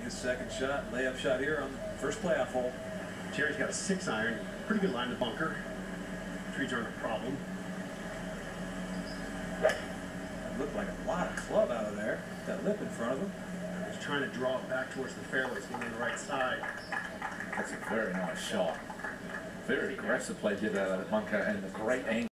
his second shot, layup shot here on the first playoff hole. Jerry's got a 6-iron, pretty good line in the bunker. Trees aren't a problem. That looked like a lot of club out of there. That lip in front of him. He's trying to draw it back towards the fairway, staying on the right side. That's a very nice shot. Very aggressive play did out of the bunker and a great angle.